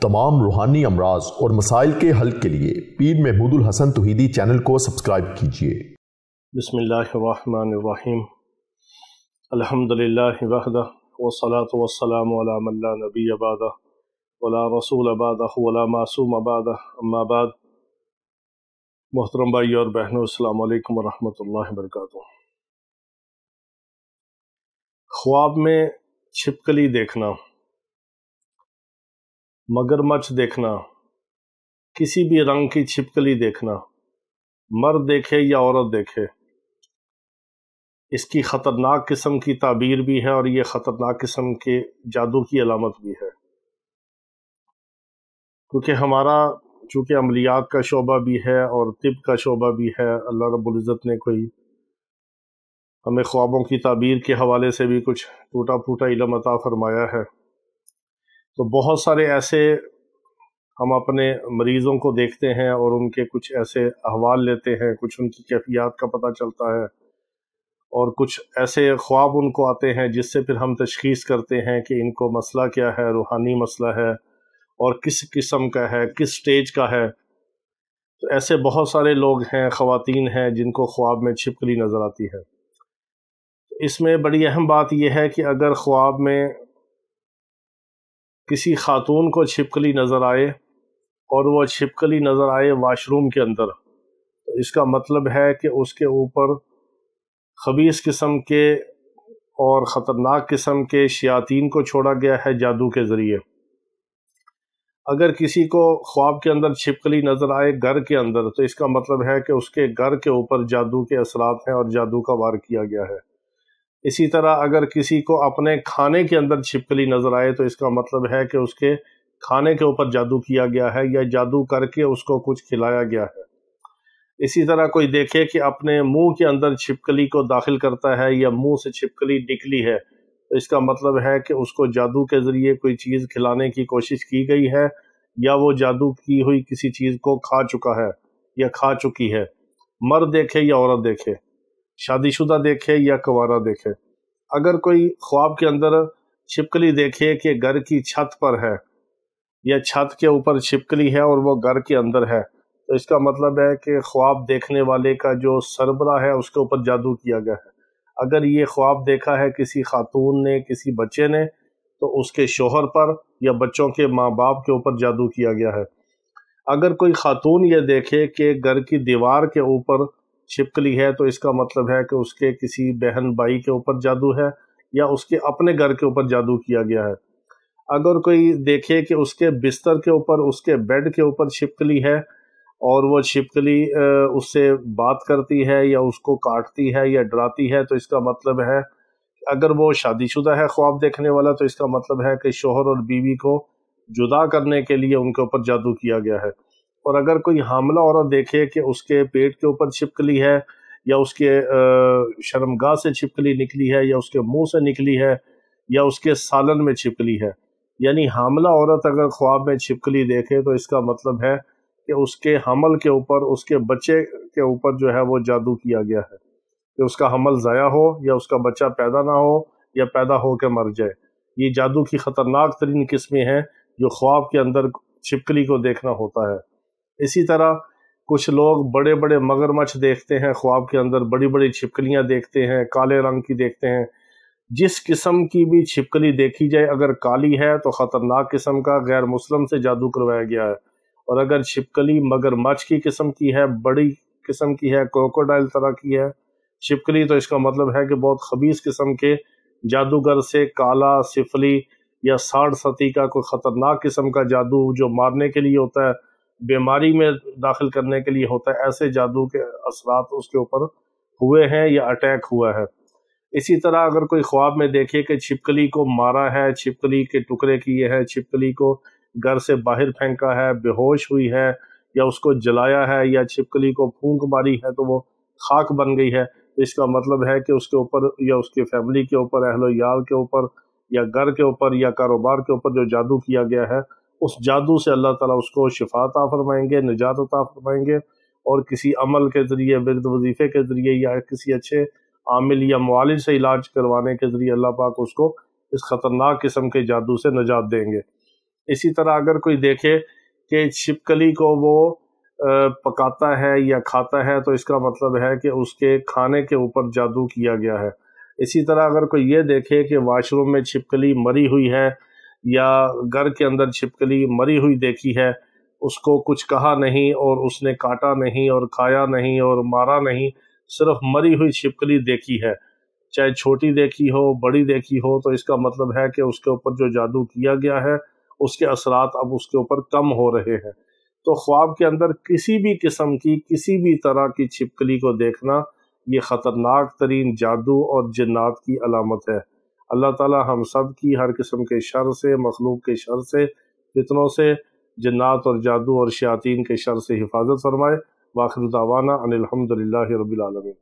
तमाम रूहानी अमराज और मसाइल के हल के लिए पीर महमूद उल हसन तौहीदी चैनल को सब्सक्राइब कीजिए। बिस्मिल्लाहिर्रहमानिर्रहीम। अल्हम्दुलिल्लाहि वहदह वस्सलातु वस्सलामु अला मन ला नबिय्य बअदह वला रसूल बअदह वला मासूम बअदह, अम्मा बाद। मोहतरम भाई और बहनों, अस्सलामु अलैकुम वरहमतुल्लाहि वबरकातुहू। ख्वाब में छिपकली देखना, मगरमच्छ देखना, किसी भी रंग की छिपकली देखना, मर्द देखे या औरत देखे, इसकी ख़तरनाक किस्म की ताबीर भी है और ये ख़तरनाक किस्म के जादू की अलामत भी है। क्योंकि हमारा चूँकि अमलियात का शोबा भी है और तिब का शोबा भी है, अल्लाह रब्बुल इज़्ज़त ने कोई हमें ख्वाबों की ताबीर के हवाले से भी कुछ टूटा फूटा इल्म अता फरमाया है। तो बहुत सारे ऐसे हम अपने मरीज़ों को देखते हैं और उनके कुछ ऐसे अहवाल लेते हैं, कुछ उनकी कैफियत का पता चलता है और कुछ ऐसे ख्वाब उनको आते हैं जिससे फिर हम तशख़ीस करते हैं कि इनको मसला क्या है, रूहानी मसला है और किस किस्म का है, किस स्टेज का है। तो ऐसे बहुत सारे लोग हैं, ख़वातीन हैं जिनको ख्वाब में छिपकली नज़र आती है। इसमें बड़ी अहम बात यह है कि अगर ख्वाब में किसी खातून को छिपकली नज़र आए और वो छिपकली नज़र आए वाशरूम के अंदर, तो इसका मतलब है कि उसके ऊपर खबीस किस्म के और ख़तरनाक किस्म के शयातीन को छोड़ा गया है जादू के ज़रिए। अगर किसी को ख्वाब के अंदर छिपकली नज़र आए घर के अंदर, तो इसका मतलब है कि उसके घर के ऊपर जादू के असरात हैं और जादू का वार किया गया है। इसी तरह अगर किसी को अपने खाने के अंदर छिपकली नज़र आए, तो इसका मतलब है कि उसके खाने के ऊपर जादू किया गया है या जादू करके उसको कुछ खिलाया गया है। इसी तरह कोई देखे कि अपने मुंह के अंदर छिपकली को दाखिल करता है या मुंह से छिपकली निकली है, तो इसका मतलब है कि उसको जादू के ज़रिए कोई चीज़ खिलाने की कोशिश की गई है या वो जादू की हुई किसी चीज़ को खा चुका है या खा चुकी है। मर्द देखे या औरत देखे, शादीशुदा देखे या कुंवारा देखे, अगर कोई ख्वाब के अंदर छिपकली देखे कि घर की छत पर है या छत के ऊपर छिपकली है और वो घर के अंदर है, तो इसका मतलब है कि ख्वाब देखने वाले का जो सरबरा है उसके ऊपर जादू किया गया है। अगर ये ख्वाब देखा है किसी खातून ने, किसी बच्चे ने, तो उसके शोहर पर या बच्चों के माँ बाप के ऊपर जादू किया गया है। अगर कोई खातून ये देखे कि घर की दीवार के ऊपर छिपकली है, तो इसका मतलब है कि उसके किसी बहन भाई के ऊपर जादू है या उसके अपने घर के ऊपर जादू किया गया है। अगर कोई देखे कि उसके बिस्तर के ऊपर, उसके बेड के ऊपर छिपकली है और वो छिपकली उससे बात करती है या उसको काटती है या डराती है, तो इसका मतलब है अगर वो शादीशुदा है ख्वाब देखने वाला, तो इसका मतलब है कि शोहर और बीवी को जुदा करने के लिए उनके ऊपर जादू किया गया है। और अगर कोई हामला औरत देखे कि उसके पेट के ऊपर छिपकली है या उसके शर्मगाह से छिपकली निकली है या उसके मुंह से निकली है या उसके सालन में छिपकली है, यानी हामला औरत अगर ख्वाब में छिपकली देखे, तो इसका मतलब है कि उसके हमल के ऊपर, उसके बच्चे के ऊपर जो है वो जादू किया गया है कि उसका हमल ज़ाया हो या उसका बच्चा पैदा ना हो या पैदा हो के मर जाए। ये जादू की ख़तरनाक तरीन किस्में हैं जो ख्वाब के अंदर छिपकली को देखना होता है। इसी तरह कुछ लोग बड़े बड़े मगरमच्छ देखते हैं ख्वाब के अंदर, बड़ी बड़ी छिपकलियाँ देखते हैं, काले रंग की देखते हैं। जिस किस्म की भी छिपकली देखी जाए, अगर काली है तो ख़तरनाक किस्म का गैर मुस्लिम से जादू करवाया गया है, और अगर छिपकली मगरमच्छ की किस्म की है, बड़ी किस्म की है, क्रोकोडाइल तरह की है छिपकली, तो इसका मतलब है कि बहुत खबीस किस्म के जादूगर से काला, सिफली या साढ़ सती का कोई ख़तरनाक किस्म का जादू जो मारने के लिए होता है, बीमारी में दाखिल करने के लिए होता है, ऐसे जादू के असरात उसके ऊपर हुए हैं या अटैक हुआ है। इसी तरह अगर कोई ख्वाब में देखे कि छिपकली को मारा है, छिपकली के टुकड़े किए हैं, छिपकली को घर से बाहर फेंका है, बेहोश हुई है या उसको जलाया है या छिपकली को फूंक मारी है तो वो खाक बन गई है, तो इसका मतलब है कि उसके ऊपर या उसके फैमिली के ऊपर, अहलो याल के ऊपर या घर के ऊपर या कारोबार के ऊपर जो जादू किया गया है, उस जादू से अल्लाह ताला उसको शिफा अता फरमाएंगे, निजात अता फरमाएंगे और किसी अमल के ज़रिए, विर्द वजीफ़े के ज़रिए या किसी अच्छे आमिल या मुआलिज से इलाज करवाने के ज़रिए अल्लाह पाक उसको इस ख़तरनाक किस्म के जादू से निजात देंगे। اسی طرح اگر کوئی دیکھے کہ چھپکلی کو وہ پکاتا ہے یا کھاتا ہے تو اس کا مطلب ہے کہ اس کے کھانے کے اوپر جادو کیا گیا ہے۔ اسی طرح اگر کوئی یہ دیکھے کہ واش روم میں چھپکلی مری ہوئی ہے یا گھر کے اندر چھپکلی مری ہوئی دیکھی ہے، اس کو کچھ کہا نہیں اور اس نے کاٹا نہیں اور کھایا نہیں اور مارا نہیں، صرف مری ہوئی چھپکلی دیکھی ہے، چاہے چھوٹی دیکھی ہو بڑی دیکھی ہو، تو اس کا مطلب ہے کہ اس کے اوپر جو جادو کیا گیا ہے اس کے اثرات اب اس کے اوپر کم ہو رہے ہیں۔ تو خواب کے اندر کسی بھی قسم کی کسی بھی طرح کی چھپکلی کو دیکھنا یہ خطرناک ترین جادو اور جنات کی علامت ہے۔ اللہ تعالی ہم سب کی ہر قسم کے شر سے، مخلوق کے شر سے، فتنوں سے، جنات اور جادو اور شیاطین کے شر سے حفاظت فرمائے۔ وآخر دعوانا ان الحمد للہ رب العالمین۔